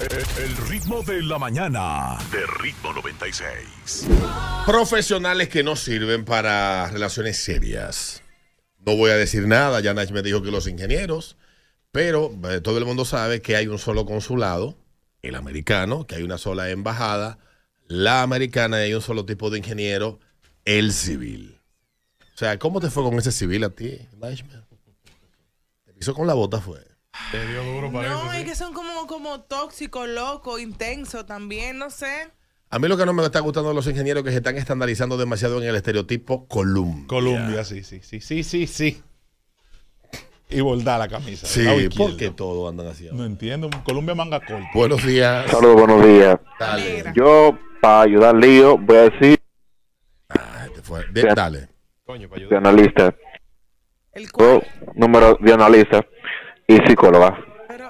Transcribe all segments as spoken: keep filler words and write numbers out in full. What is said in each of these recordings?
El ritmo de la mañana de Ritmo noventa y seis. Profesionales que no sirven para relaciones serias. No voy a decir nada, ya Nach me dijo que los ingenieros, pero eh, todo el mundo sabe que hay un solo consulado, el americano, que hay una sola embajada, la americana, y hay un solo tipo de ingeniero, el civil. O sea, ¿cómo te fue con ese civil a ti, Nach? Te pisó con la bota, fue. Te dio duro, parece. No, ¿sí? es que son como, como tóxicos, locos, intensos también, no sé. A mí lo que no me está gustando de los ingenieros es que se están estandarizando demasiado en el estereotipo Columbia. Columbia, sí, sí, sí, sí, sí, sí. Y bordar la camisa. Sí, lado ¿por izquierdo. qué todo andan así? No entiendo. Columbia manga corta. Buenos días. Saludos, buenos días. Dale. Yo, para ayudar Lío, voy a decir Ah, te fue. De- Bien. dale. Coño, para de ayudar. analista, El dos cual, números de analista y psicóloga. pero...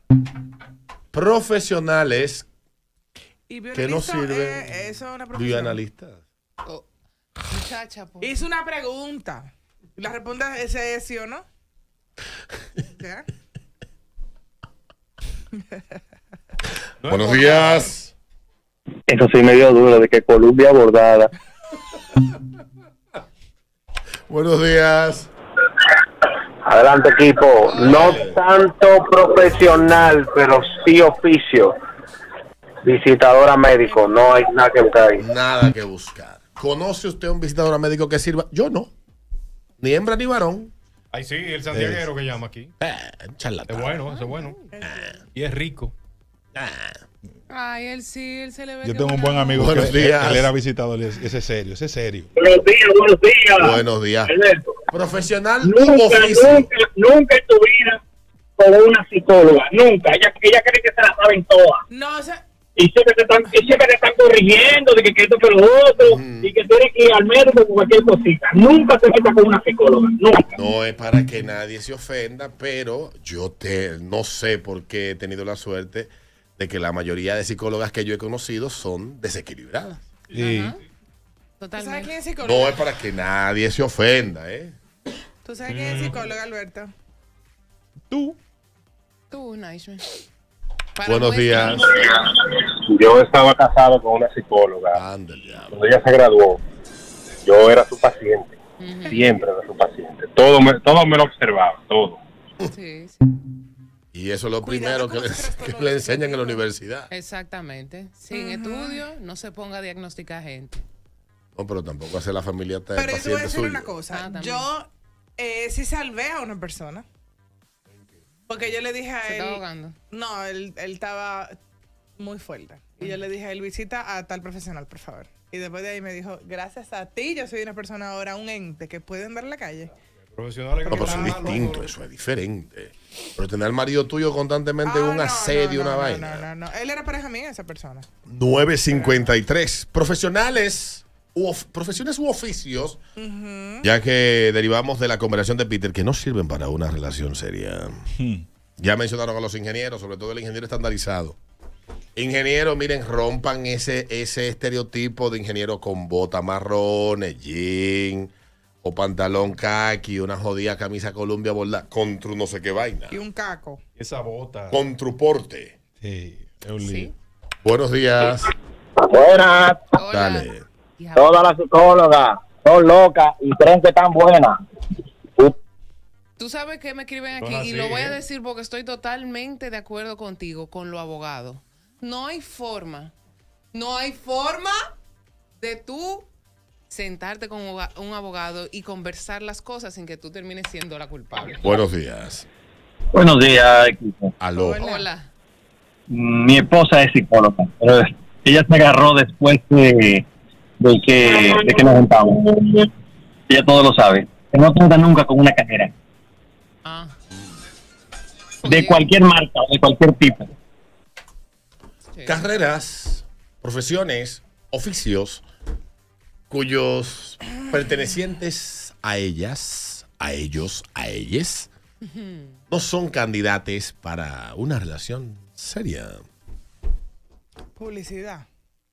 Profesionales Y que no violinista, sirven. eh, eso es una profesión. Bioanalistas. Muchacha, pues. Hice una pregunta. La respuesta es eh, sí o no. ¿Ya? No Buenos es días. Eso sí me dio duro de que Columbia bordada. Buenos días. Adelante, equipo. No tanto profesional, pero sí oficio. Visitadora médico, no hay nada que buscar ahí. Nada que buscar. ¿Conoce usted a un visitador médico que sirva? Yo no. Ni hembra ni varón. Ay, sí, el santiaguero que llama aquí. Eh, charlatán. Es bueno, eso es bueno. Y es rico. Ay, él sí, él se le ve. Yo que tengo un buena buen amigo Buenos que días. él, él era visitador. Ese es serio, ese es serio. Buenos días, buenos días. Buenos días. Alberto, Profesional u nunca, oficio. nunca, nunca en tu vida con una psicóloga. Nunca. Ella, ella cree que se la saben todas. No, o sea, Y siempre te están, y siempre te están corrigiendo de que, que esto que lo otro. Mm. Y que tienes que ir al médico con cualquier cosita. Nunca te metas con una psicóloga. Nunca. No es para que nadie se ofenda, pero yo te no sé por qué he tenido la suerte de que la mayoría de psicólogas que yo he conocido son desequilibradas. Sí. Ajá. ¿tú sabes Totalmente. quién es psicólogo? No es para que nadie se ofenda, ¿eh? ¿Tú sabes quién es psicólogo, Alberto? Tú. Tú, Naishme. Para Buenos muestra- días. Yo estaba casado con una psicóloga. Ándale, diablo. Cuando ella se graduó, yo era su paciente. Siempre era su paciente. Todo me, todo me lo observaba, todo. Sí, sí. Y eso es lo Cuidado primero que con le, los que trastornos le enseñan en la obsesivos. universidad. Exactamente. Sin estudio, no se ponga a diagnosticar gente. No, pero tampoco hace la familia de Pero yo te voy a paciente decir suyo. una cosa. Ah, también. yo eh, sí salvé a una persona. Porque yo le dije a Se él... está ahogando. No, él, él estaba muy fuerte. Y yo le dije a él, visita a tal profesional, por favor. Y después de ahí me dijo, gracias a ti, yo soy una persona ahora, un ente que puede andar en la calle. Profesionales que No, pero eso es están malos. distinto, eso es diferente. Pero tener al marido tuyo constantemente Ah, un no, asedio, no, una no, vaina. No, no, no. Él era pareja mía, esa persona. nueve cincuenta y tres. Profesionales, u of- profesiones u oficios, ya que derivamos de la conversación de Peter, que no sirven para una relación seria. Ya mencionaron a los ingenieros, sobre todo el ingeniero estandarizado. Ingeniero, miren, rompan ese, ese estereotipo de ingeniero con botas marrones, jean o pantalón khaki, una jodida camisa Columbia bordada, contra un no sé qué vaina. Y un caco. Esa bota. Con truporte. Sí, es un lío. Sí. Buenos días. Buenas. Hola. Dale. Hija. Todas las psicólogas son locas y creen que están buenas. Tú sabes que me escriben aquí Son y así, lo voy a ¿eh? decir porque estoy totalmente de acuerdo contigo, con lo abogado. No hay forma, no hay forma de tú sentarte con un aboga- un abogado y conversar las cosas sin que tú termines siendo la culpable. Buenos días. Buenos días, equipo. Aló. Hola. Hola. Mi esposa es psicóloga, pero ella se agarró después de, de que, de que nos juntamos. Ella todo lo sabe. Que no trata nunca con una cajera. Ah. De cualquier marca o de cualquier tipo. Sí. Carreras, profesiones, oficios cuyos pertenecientes a ellas, a ellos, a ellas, no son candidatos para una relación seria. Publicidad.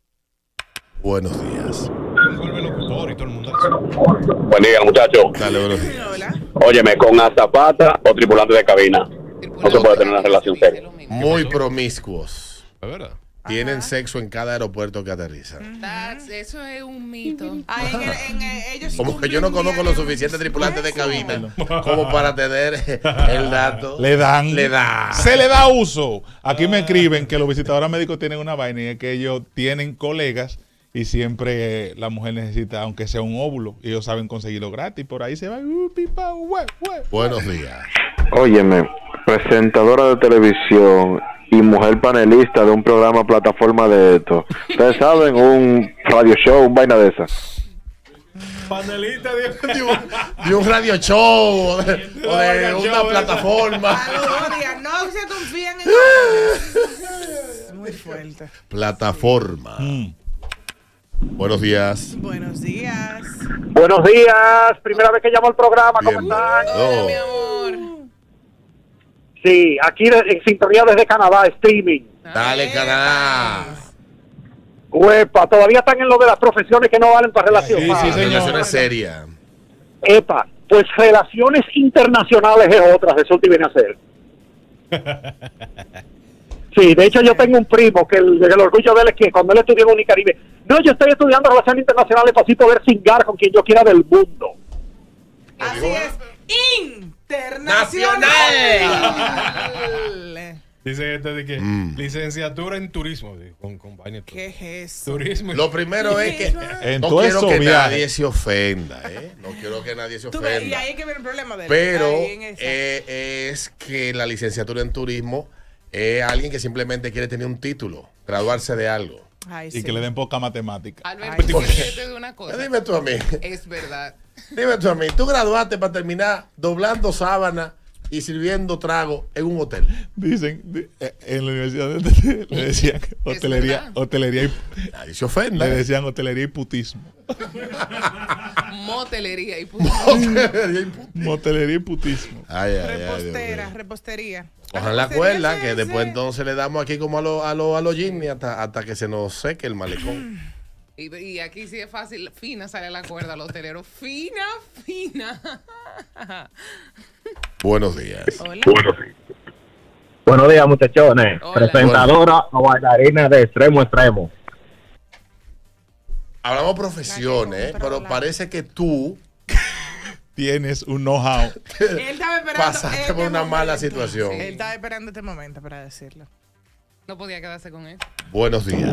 Buenos días. Vuelve locutor y todo el mundo así. Buen día, muchachos. Dale, buenos días. Hola. Óyeme, con azafata o tripulante de cabina. No se puede tener una relación seria. Muy promiscuos. Es verdad. Tienen Ajá. sexo en cada aeropuerto que aterrizan. That's- eso es un mito. Ah, en el- en el- ellos Como que yo no cumplen conozco los diario. suficientes tripulantes de Eso. cabina como para tener el dato. Le dan. Le da. Se le da uso. Aquí me escriben que los visitadores médicos tienen una vaina y es que ellos tienen colegas y siempre eh, la mujer necesita, aunque sea un óvulo, y ellos saben conseguirlo gratis. Por ahí se va. Uh, pipa, hue, hue. Buenos días. Óyeme, presentadora de televisión y mujer panelista de un programa plataforma de esto. Ustedes saben, un radio show, un vaina de esas. Panelista de... De un, de un radio show o de, o de radio una show, plataforma. Saludos, digan, no se confían en hombres. Es muy fuerte. Plataforma. Mm. Buenos días. Buenos días. Buenos días, primera vez que llamo al programa, ¿cómo están? Bienvenido. Mi amor. Sí, aquí de- en sintonía desde Canadá, streaming. Dale, Canadá. Uepa, todavía están en lo de las profesiones que no valen para relación. Sí, sí, Ah, señor. Relación es seria. Epa, pues relaciones internacionales es otra, resulta y viene a ser. Sí, de hecho yo tengo un primo que el, el orgullo de él es que cuando él estudió en Unicaribe, no, yo estoy estudiando relaciones internacionales para así poder cingar con quien yo quiera del mundo. Así es. Internacional. Dice este de que Mm. licenciatura en turismo. de- Con, con vaina y todo. ¿Qué es eso? Turismo. Lo primero es que En no todo quiero eso que viaje. nadie se ofenda, ¿eh? No quiero que nadie se Tú ves, y ofenda. ahí es que viene el problema de él. Pero Ahí en esa. eh, es que la licenciatura en turismo es alguien que simplemente quiere tener un título, graduarse de algo. Ay, Y sí. que le den poca matemática. Alberto, Ay, quiero que te diga una cosa. Dime tú a mí, Es verdad. dime tú a mí, tú graduaste para terminar doblando sábana y sirviendo trago en un hotel. Dicen, di- eh, en la universidad de- le decían hotelería, verdad. hotelería y, Nadie se ofenda. le decían hotelería y putismo. Motelería y puto. Motelería y putismo. Ay, ay, ay, Dios Repostera, mío. repostería. Ojalá la repostería cuerda, se- que se- después entonces le damos aquí como a los a los a los Jimmy hasta, hasta que se nos seque el malecón. Y, y aquí sí es fácil. Fina sale la cuerda al hotelero. Fina, fina. Buenos días. Hola. Buenos días, muchachones. Hola. Presentadora o bailarina de extremo a extremo. Hablamos profesiones, La que ¿eh? pero controla. parece que tú Tienes un know-how. Él estaba esperando pasaste este por una mala momento. situación. Él estaba esperando este momento para decirlo. No podía quedarse con él. Buenos días.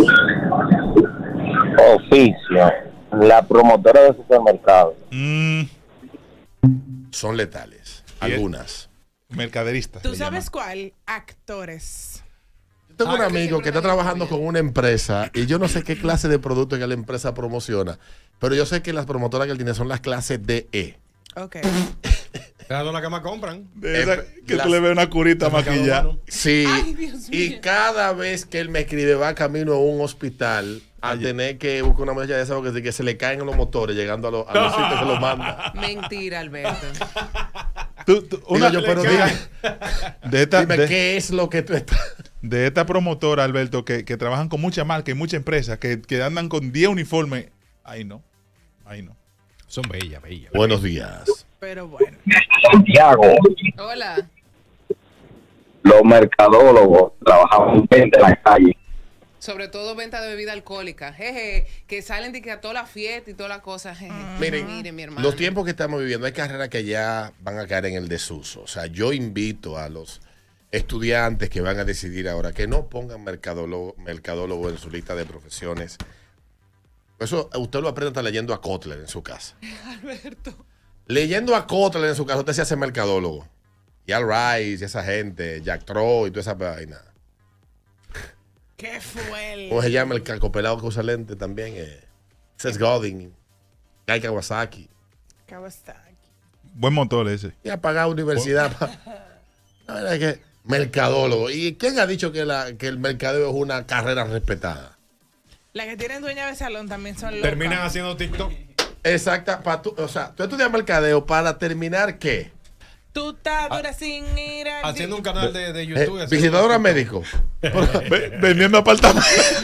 Oficio, la promotora de supermercado. Mm, Son letales. Algunas. mercaderistas. ¿Tú se sabes llaman. cuál? Actores. Yo tengo un Ah, amigo siempre que está me dijo trabajando ella. con una empresa y yo no sé qué clase de producto que la empresa promociona, pero yo sé que las promotoras que él tiene son las clases D E. Ok. Esas son las que más compran. De esa Eh, que las- tú le ves una curita El mercado maquillada. bueno. Sí, Ay, Dios y mío. cada vez que él me escribe va camino a un hospital a tener que buscar una medalla de esa porque que se le caen los motores llegando a, los- a los sitios que lo manda. Mentira, Alberto. Tú- tú- Digo una- yo, pero de, dime, de esta, dime, de- ¿qué es lo que tú estás? de esta promotora, Alberto, que, que trabajan con mucha marca y mucha empresa, que, que andan con diez uniformes. Ahí no. Ahí no. Son bellas, bellas. Buenos días. Pero bueno. Santiago, Hola. los mercadólogos trabajaban en la calle. Sobre todo venta de bebida alcohólica. Jeje, que salen de que a toda la fiesta y todas las cosas. Jeje. Miren, Mire, mi hermano. los tiempos que estamos viviendo, hay carreras que ya van a caer en el desuso. O sea, yo invito a los estudiantes que van a decidir ahora que no pongan mercadólogo, mercadólogo en su lista de profesiones. Eso usted lo aprende hasta leyendo a Kotler en su casa. Alberto. Leyendo a Kotler en su casa, usted se hace mercadólogo. Y Al Rice, y esa gente, Jack Troy y toda esa vaina. ¿Qué fue el...? ¿Cómo se llama el cacopelado que usa lente también? Eh, Seth Godin, Guy Kawasaki. Kawasaki. Buen motor ese. Y ha pagado universidad. pa- La verdad es que mercadólogo. ¿Y quién ha dicho que, la, que el mercadeo es una carrera respetada? Las que tienen dueña de salón también son locas. Terminan haciendo TikTok. Exacta. Pa tú, o sea, tú estudias mercadeo para terminar ¿qué? Tú estás dura sin ir al... Haciendo un canal de, de Eh, YouTube. haciendo visitadora TikTok. médico. Ve- vendiendo apartamentos.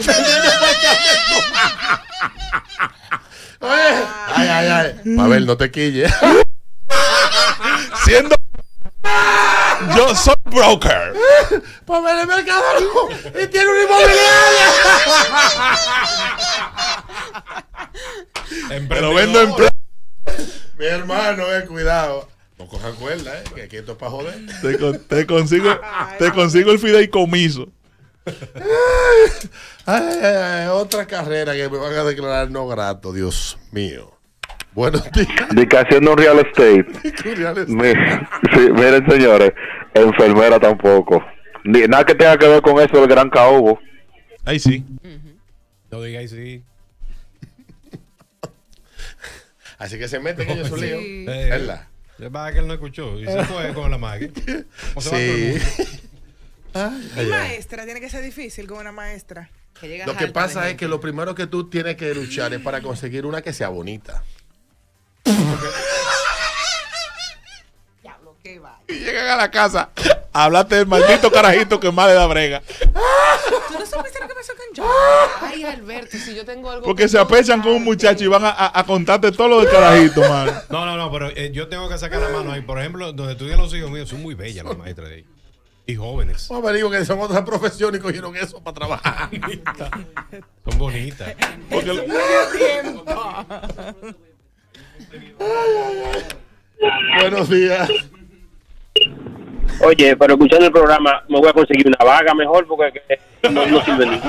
Ay, ay, ay. A ver, no te quilles. Siendo. Yo soy broker. Pues en el mercado no. Y tiene una inmobiliaria. Te lo vendo en plata. Mi hermano, eh, cuidado. No cojan cuerda, eh, que aquí esto es para joder. Te, con- te consigo, te consigo el fideicomiso. Ay, ay, ay, otra carrera que me van a declarar no grato, Dios mío. Buenos días. De que haciendo un real estate. Mi- sí, miren, señores, enfermera tampoco. Ni, nada que tenga que ver con eso del gran caobo. Ahí sí. No digáis sí. Así que se meten ellos su lío. Sí. ¿Verdad? Es para que él no escuchó y se fue con la magia. O se va todo el Sí. mundo. Ay, Y ay, ay. maestra, tiene que ser difícil con una maestra. Que llega Lo que alta pasa de es que lo primero que tú tienes que luchar es para conseguir una que sea bonita. Diablo, qué va. Y llegan a la casa. Hablaste del maldito carajito que más le da brega. ¿Tú no supiste lo que pasó con John? Ay, Alberto, si yo tengo algo. Porque que se apechan con un muchacho y van a, a- a contarte todo lo del carajito, mano. No, no, no, pero eh, yo tengo que sacar la mano ahí. Por ejemplo, donde estudian los hijos míos, son muy bellas las maestras de ahí. Y jóvenes. No me digo que son otras profesiones y cogieron eso para trabajar. Son bonitas. Porque lo- Buenos días. Oye, pero escuchando el programa, me voy a conseguir una vaga mejor porque que no, no sirve ni.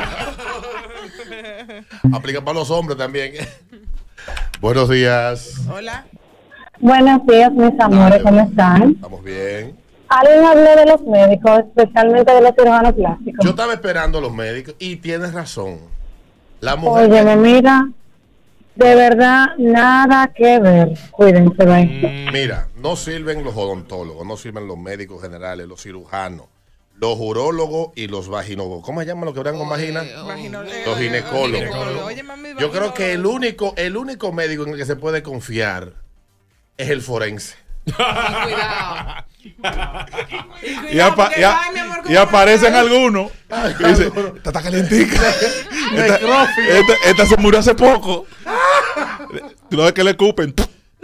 Aplica para los hombres también. Buenos días. Hola. Buenos días, mis amores, ¿cómo están? Estamos bien. Alguien habló de los médicos, especialmente de los cirujanos plásticos. Yo estaba esperando a los médicos y tienes razón. La mujer. Óyeme, mira, de verdad, nada que ver. Cuídense, bye. Mira, no sirven los odontólogos, no sirven los médicos generales, los cirujanos, los urólogos y los vaginólogos. ¿Cómo se llaman los que oran con vagina? Vagino- eh, Los eh, ginecólogos. ginecólogo. Oye, mami, Yo creo que el vaginólogo. único, el único médico en el que se puede confiar es el forense. Cuidado. y, apa- y a- y aparecen algunos que dicen, esta está calientica. esta, esta, esta se murió hace poco. Tú no ves que le escupen.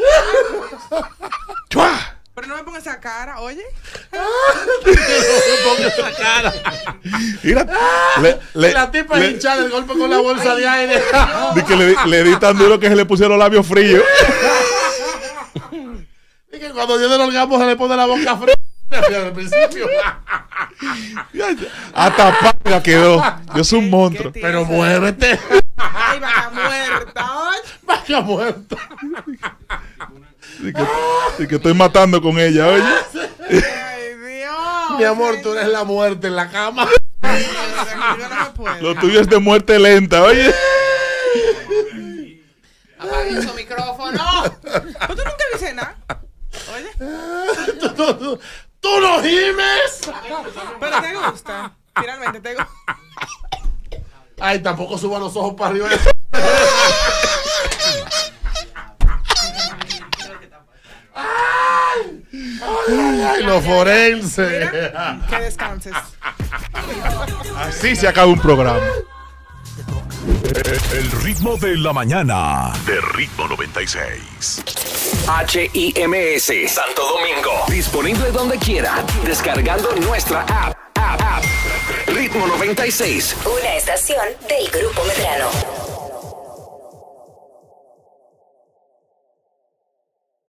¡Chua! Pero no me pongas esa cara, oye. Mira, le, le, la tipa le- hinchada el golpe con la bolsa de aire. de que le, di- le di tan duro que se le pusieron los labios fríos. Y que cuando Dios del orgasmo se le pone la boca fría. Al principio. Hasta paga quedó. Yo soy un monstruo. Pero muévete. Ay, vaca muerta, oye. Vaya muerta. Y que, y que estoy matando con ella, oye. Ay, Dios. Mi amor, tú eres la muerte en la cama. Yo no me puedo. Lo tuyo es de muerte lenta, oye. Apaguen su micrófono. ¿Pero tú nunca dices nada? Oye. tú, tú- tú- tú no gimes. Pero te gusta. Finalmente te gusta. Ay, tampoco suba los ojos para arriba. Ay, ay, ay, los forenses. Que descanses. Así se acaba un programa. El ritmo de la mañana de Ritmo noventa y seis. H I M S Santo Domingo. Disponible donde quiera. Descargando nuestra app. app, app. Ritmo noventa y seis. Una estación del Grupo Medrano.